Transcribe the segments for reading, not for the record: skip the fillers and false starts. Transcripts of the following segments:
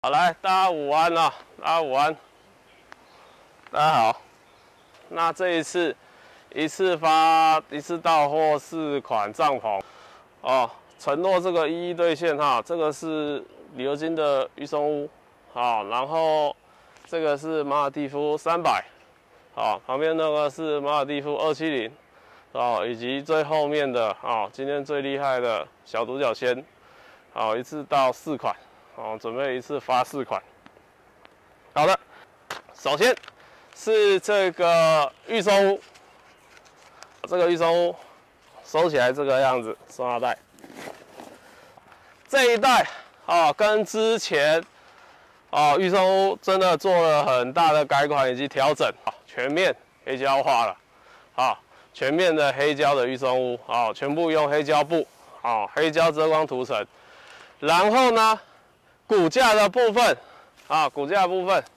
好，来，大家午安啊！大家午安，大家好。那这一次一次到货4款帐篷哦，承诺这个一一兑现哈。这个是旅游金的玉松屋，好，然后这个是马尔地夫300，好，旁边那个是马尔地夫270，哦，以及最后面的哦，今天最厉害的小独角仙，好，一次到4款。 哦，准备一次发4款。好的，首先是这个玉松屋，这个玉松屋收起来这个样子，收纳袋。这一袋啊，跟之前啊玉松屋真的做了很大的改款以及调整，全面黑胶化了，啊，全面的黑胶的玉松屋，啊，全部用黑胶布，啊，黑胶遮光涂层，然后呢？ 骨架的部分，啊，骨架的部分，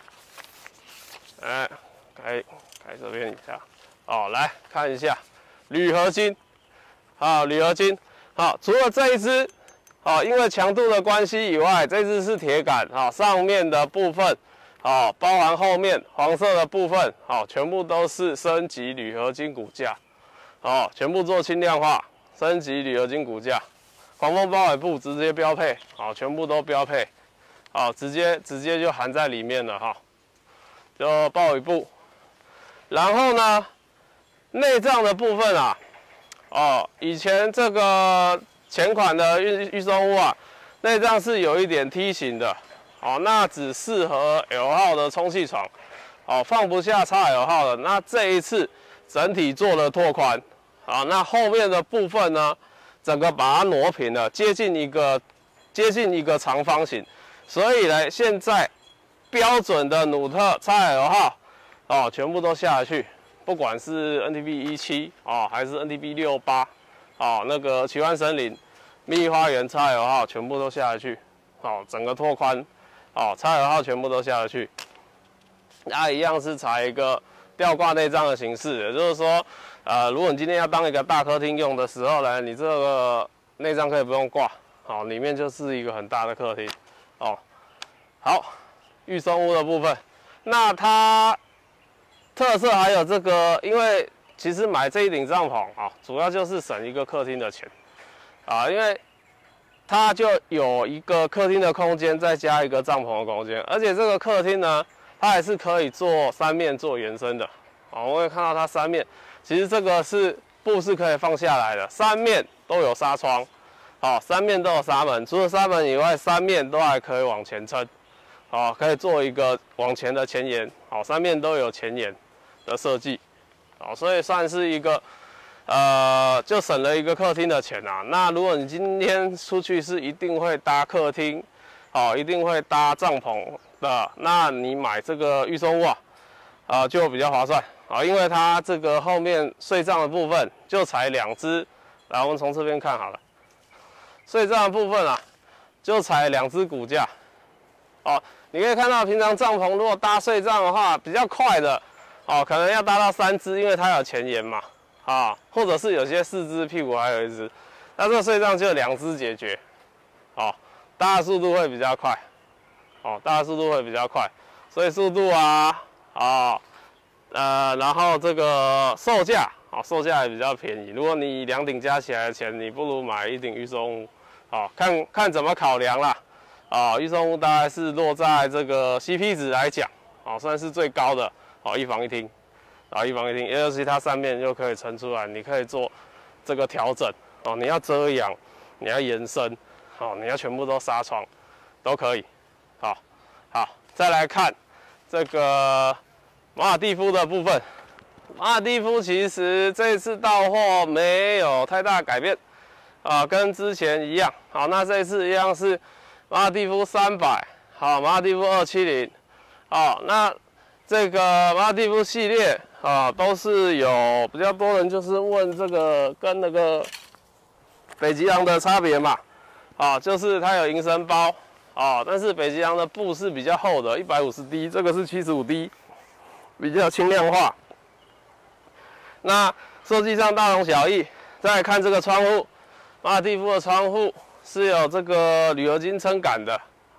哎，开这边一下，哦，来看一下铝合金，好，铝合金，好，除了这一只，好，因为强度的关系以外，这只是铁杆，好，上面的部分，好，包含后面黄色的部分，好，全部都是升级铝合金骨架，好，全部做轻量化，升级铝合金骨架。 防风包围布直接标配，好，全部都标配，好，直接就含在里面了哈，就包围布。然后呢，内帐的部分啊，哦，以前这个前款的玉松屋啊，内帐是有一点梯形的，哦，那只适合 L 号的充气床，哦，放不下 XL 号的。那这一次整体做了拓宽，啊，那后面的部分呢？ 整个把它挪平了，接近一个长方形，所以呢，现在标准的努特 XL 号哦，全部都下去，不管是 NTB 17哦，还是 NTB 68哦，那个奇幻森林、秘密花园 XL 号全部都下去，哦，整个拓宽哦 ，XL 号全部都下去，那一样是采一个吊挂内帐的形式，也就是说。 如果你今天要当一个大客厅用的时候呢，你这个内帐可以不用挂，好，里面就是一个很大的客厅，哦，好，玉松屋的部分，那它特色还有这个，因为其实买这一顶帐篷啊，主要就是省一个客厅的钱，啊，因为它就有一个客厅的空间，再加一个帐篷的空间，而且这个客厅呢，它还是可以做3面做延伸的，啊，我会看到它3面。 其实这个布是可以放下来的，3面都有纱窗，好，3面都有纱门，除了纱门以外，3面都还可以往前撑，好，可以做一个往前的前沿，好，3面都有前沿的设计，好，所以算是一个，就省了一个客厅的钱啊。那如果你今天出去是一定会搭客厅，好，一定会搭帐篷的，那你买这个玉松屋啊，就比较划算。 啊，因为它这个后面睡帐的部分就采2只，来，我们从这边看好了。睡帐的部分啊，就采2只骨架。哦，你可以看到，平常帐篷如果搭睡帐的话，比较快的，哦，可能要搭到3只，因为它有前沿嘛，啊，或者是有些4只屁股还有1只，那这个睡帐就2只解决，哦，搭的速度会比较快，哦，搭的速度会比较快，所以速度啊，啊。 然后这个售价，啊，售价也比较便宜。如果你2顶加起来的钱，你不如买1顶玉松屋，啊，看怎么考量啦，啊，玉松屋大概是落在这个 CP 值来讲，啊，算是最高的，啊，1房1厅，啊，1房1厅，尤其它3面就可以撑出来，你可以做这个调整，哦，你要遮阳，你要延伸，哦，你要全部都纱窗，都可以，好，好，再来看这个。 马尔地夫的部分，马尔地夫其实这次到货没有太大改变，啊，跟之前一样。好，那这一次一样是马尔地夫300，好，马尔地夫270，好，那这个马尔地夫系列啊，都是有比较多人就是问这个跟那个北极狼的差别嘛，啊，就是它有银绳包，啊，但是北极狼的布是比较厚的，150D，这个是75D。 比较轻量化，那设计上大同小异。再来看这个窗户，马尔地夫的窗户是有这个铝合金撑杆的，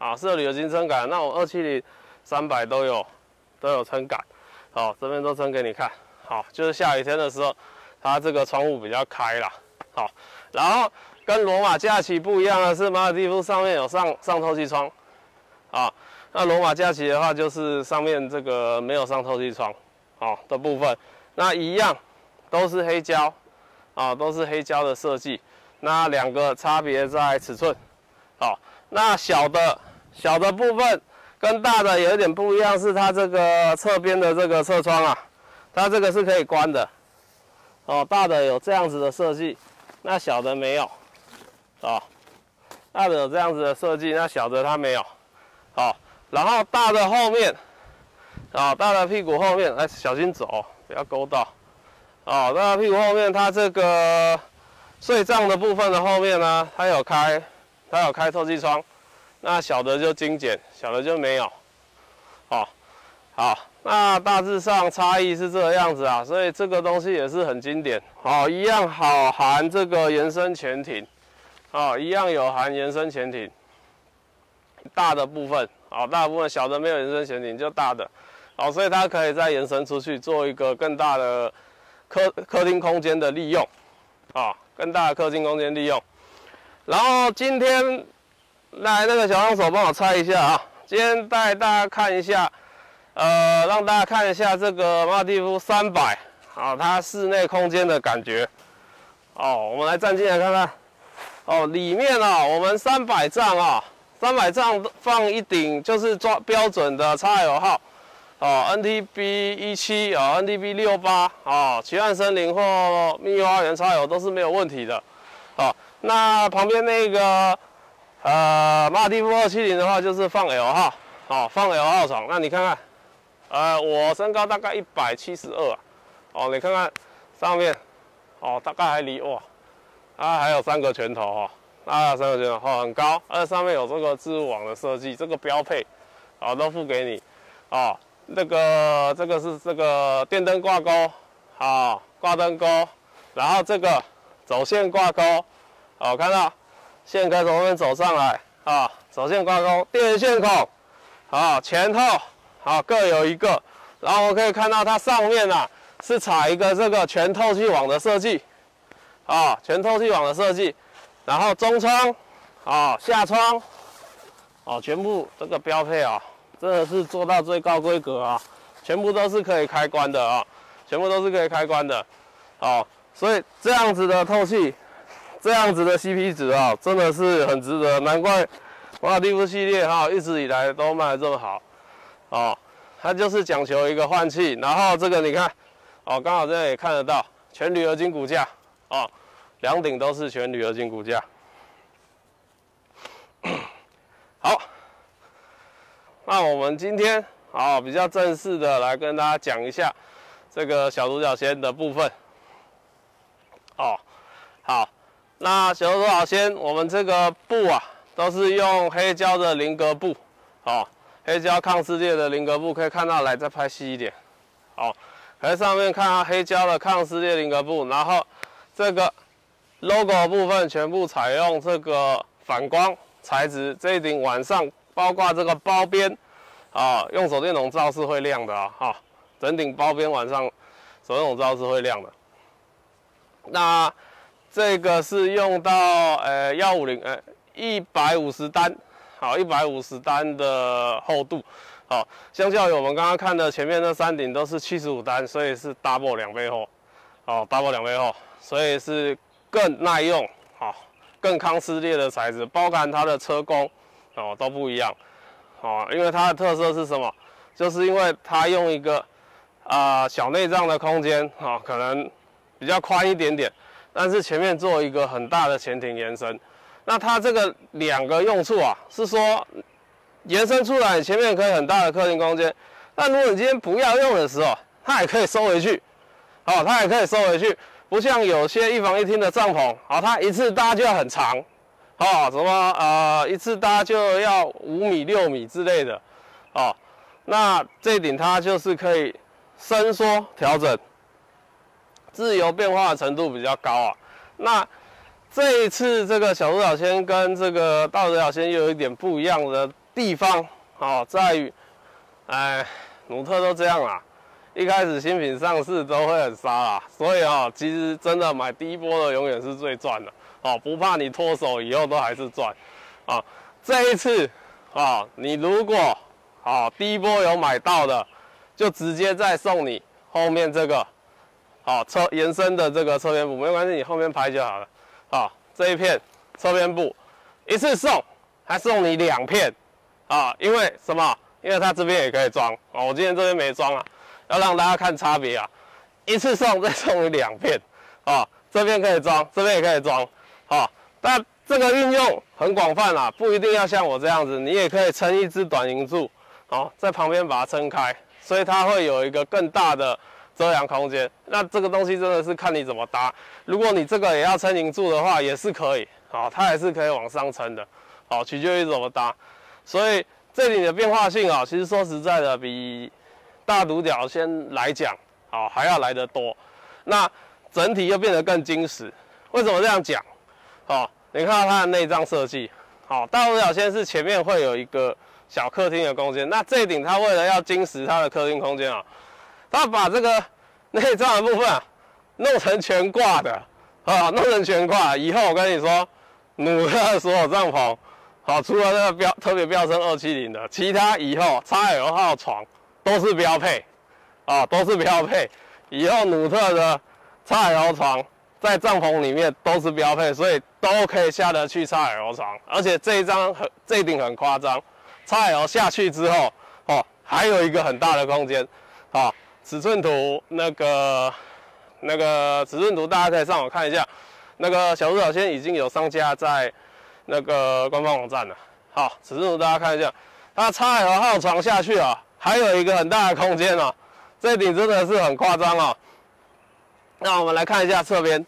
啊，是有铝合金撑杆。那我270、300都有撑杆，好，这边都撑给你看。好，就是下雨天的时候，它这个窗户比较开啦。好，然后跟罗马假期不一样的是，马尔地夫上面有上透气窗，啊，那罗马假期的话就是上面这个没有上透气窗，好的部分，那一样都是黑胶，啊，都是黑胶的设计。那两个差别在尺寸，好，那小的部分跟大的有一点不一样，是它这个侧边的这个侧窗啊，它这个是可以关的，哦，大的有这样子的设计，那小的没有，哦，大的有这样子的设计，那小的它没有，好，然后大的后面，啊，大的屁股后面，哎，小心走，不要勾到，哦，大的屁股后面它这个睡帐的部分的后面呢，它有开透气窗，那小的就精简，小的就没有，哦，好，那大致上差异是这个样子啊，所以这个东西也是很经典，好，一样好含这个延伸前庭，哦，一样有含延伸前庭，大的部分，好，大的部分，小的没有延伸前庭，就大的，好，所以它可以再延伸出去，做一个更大的客厅空间的利用，啊，更大的客厅空间利用。然后今天来那个小帮手帮我拆一下啊，今天带大家看一下，让大家看一下这个马尔地夫300，啊，它室内空间的感觉。哦，我们来站进来看看。哦，里面啊，我们300帐啊，300帐放一顶就是标准的 XL 号。哦 ，NTB 17啊 ，NTB 68啊，奇幻森林或蜜花园XL都是没有问题的。哦，那旁边那个马尔地夫270的话，就是放 L 号，哦，放 L 号床。那你看看，我身高大概172啊，哦，你看看上面，哦，大概还离哇，啊，还有3个拳头哦，啊，3个拳头，哦，很高，而且上面有这个织物网的设计，这个标配，哦，都附给你，哦。这个是这个电灯挂钩，啊，挂灯钩，然后这个走线挂钩，好，看到线可以从这边走上来，啊，走线挂钩，电源线孔，好，前后好各有一个，然后我可以看到它上面啊是插一个这个全透气网的设计，啊，全透气网的设计，然后中窗，啊，下窗，哦，全部这个标配啊。真的是做到最高规格啊，全部都是可以开关的啊，全部都是可以开关的，哦，所以这样子的透气，这样子的 CP 值啊，真的是很值得，难怪马尔地夫系列哈一直以来都卖得这么好，哦，它就是讲求一个换气，然后这个你看，哦，刚好这里也看得到全铝合金骨架，哦，2顶都是全铝合金骨架，好。那我们今天比较正式的来跟大家讲一下这个小独角仙的部分。哦，好，那小独角仙我们这个布啊都是用黑胶的菱格布，哦，黑胶抗撕裂的菱格布，可以看到，来再拍细一点，哦，在上面看到黑胶的抗撕裂菱格布，然后这个 logo 部分全部采用这个反光材质，这一顶晚上。包括这个包边，啊，用手电筒照是会亮的啊，哈，整顶包边晚上手电筒照是会亮的。那这个是用到150单，好，150单的厚度，好，相较于我们刚刚看的前面那3顶都是75单，所以是 double 2倍厚，哦 ，double 2倍厚，所以是更耐用，好，更抗撕裂的材质，包含它的车工。哦，都不一样，哦，因为它的特色是什么？就是因为它用一个小内帐的空间，哦，可能比较宽一点点，但是前面做一个很大的前庭延伸。那它这个2个用处啊，是说延伸出来，前面可以很大的客厅空间。但如果你今天不要用的时候，它也可以收回去，哦，它也可以收回去，不像有些1房1厅的帐篷，好，它一次搭就要很长。哦，什么一次搭就要5米、6米之类的，哦，那这顶它就是可以伸缩调整，自由变化的程度比较高啊。那这一次这个小独角仙跟这个大独角仙又有一点不一样的地方哦，在于，努特都这样啦。一开始新品上市都会很杀啦，所以哦，其实真的买第一波的永远是最赚的哦，不怕你脱手，以后都还是赚啊。这一次啊，你如果第一波有买到的，就直接再送你后面这个侧延伸的这个侧边布，没关系，你后面拍就好了。这一片侧边布一次送，还送你2片因为什么？因为它这边也可以装我今天这边没装啊，要让大家看差别啊。一次送再送你2片这边可以装，这边也可以装但这个运用很广泛啦，不一定要像我这样子，你也可以撑一支短银柱在旁边把它撑开，所以它会有一个更大的遮阳空间。那这个东西真的是看你怎么搭，如果你这个也要撑银柱的话，也是可以它也是可以往上撑的取决于怎么搭。所以这里的变化性其实说实在的，比大独角仙来讲还要来得多。那整体又变得更精实。为什么这样讲？你看到它的内帐设计，大独角仙是前面会有一个小客厅的空间，那这一顶它为了要精实它的客厅空间它把这个内帐的部分弄成全挂的弄成全挂。以后我跟你说，努特的所有帐篷除了那个特别标称270的，其他以后 XL 号床都是标配都是标配。以后努特的 XL 床在帐篷里面都是标配，所以都可以下得去 XL 床。而且这一顶很夸张，XL 下去之后还有一个很大的空间尺寸图那个尺寸图大家可以上网看一下，那个小独角仙已经有上架在那个官方网站了。尺寸图大家看一下，它 XL 号床下去还有一个很大的空间这顶真的是很夸张那我们来看一下侧边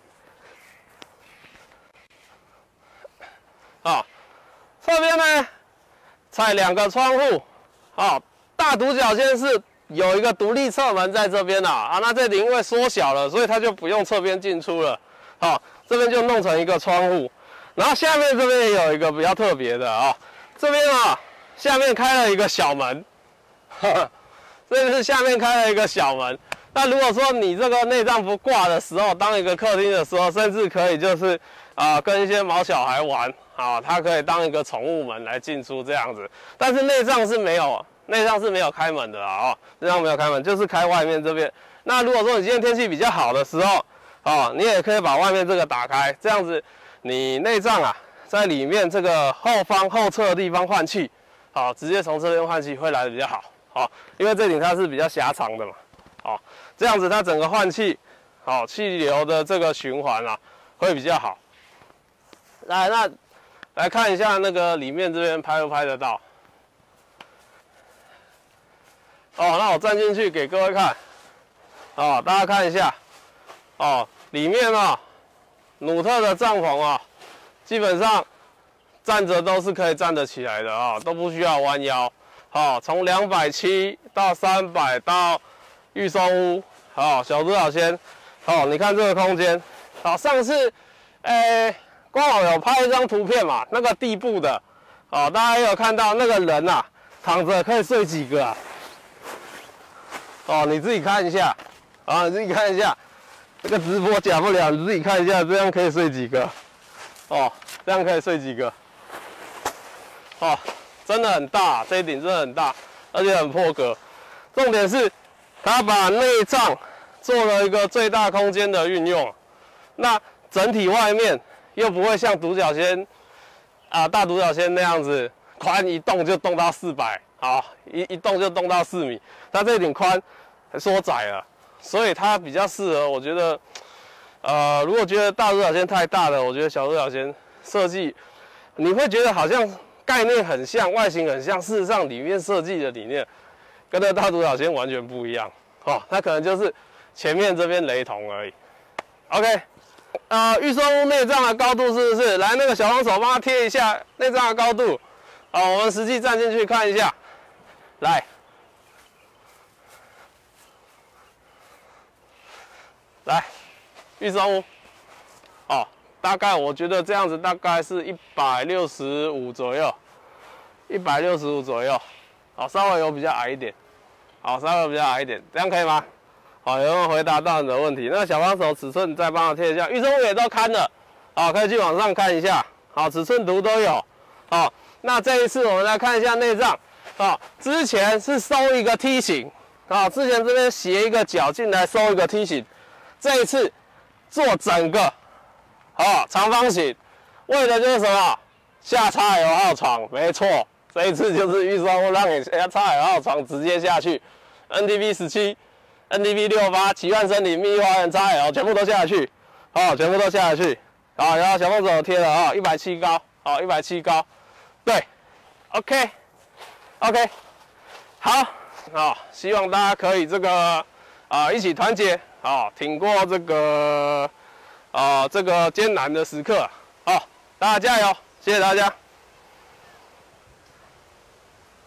侧边呢采2个窗户大独角仙是有一个独立侧门在这边那这里因为缩小了，所以它就不用侧边进出了这边就弄成一个窗户。然后下面这边也有一个比较特别的这边下面开了一个小门这是下面开了一个小门。那如果说你这个内帐不挂的时候，当一个客厅的时候，甚至可以就是跟一些毛小孩玩它可以当一个宠物门来进出这样子。但是内帐是没有开门的内帐没有开门，就是开外面这边。那如果说你今天天气比较好的时候你也可以把外面这个打开，这样子你内帐在里面这个后侧的地方换气直接从这边换气会来的比较好因为这顶它是比较狭长的嘛这样子它整个换气气流的这个循环会比较好。来看一下那个里面这边拍不拍得到那我站进去给各位看大家看一下里面努特的帐篷基本上站着都是可以站得起来的都不需要弯腰从270到300到预售屋小独角仙你看这个空间上次官网有拍一张图片嘛，那个地布的大家也有看到那个人躺着可以睡几个你自己看一下你自己看一下，这个直播假不了，你自己看一下，这样可以睡几个这样可以睡几个真的很大，这一顶真的很大，而且很破格。重点是它把内帐做了一个最大空间的运用，那整体外面又不会像独角仙大独角仙那样子宽一动就动到400一动就动到4米，它这顶宽缩窄了，所以它比较适合。我觉得如果觉得大独角仙太大了，我觉得小独角仙设计你会觉得好像概念很像，外形很像，事实上里面设计的理念跟那大独角仙完全不一样它可能就是前面这边雷同而已。OK， 预售屋内帐的高度是不是？来，那个小帮手帮他贴一下内帐的高度。我们实际站进去看一下。来，预售屋大概我觉得这样子大概是165左右 165左右，好，稍微有比较矮一点，好，稍微比较矮一点，这样可以吗？好，有没有回答到你的问题？那个小帮手尺寸再帮我贴一下，预售物也都看了，好，可以去网上看一下，好，尺寸图都有，好，那这一次我们来看一下内脏，好，之前是收一个梯形，好，之前这边斜一个角进来收一个梯形，这一次做整个，好，长方形，为的就是什么？下XL号床，没错，这一次就是预售物让你下XL号床直接下去 ，NTV 17。NTV 68、奇幻森林、蜜花园 XL 全部都下去，好，全部都下去，好，然后小帮手贴了啊，170高，好，170高，对 ，OK， 好，好，希望大家可以这个一起团结，好，挺过这个这个艰难的时刻，好，大家加油，谢谢大家。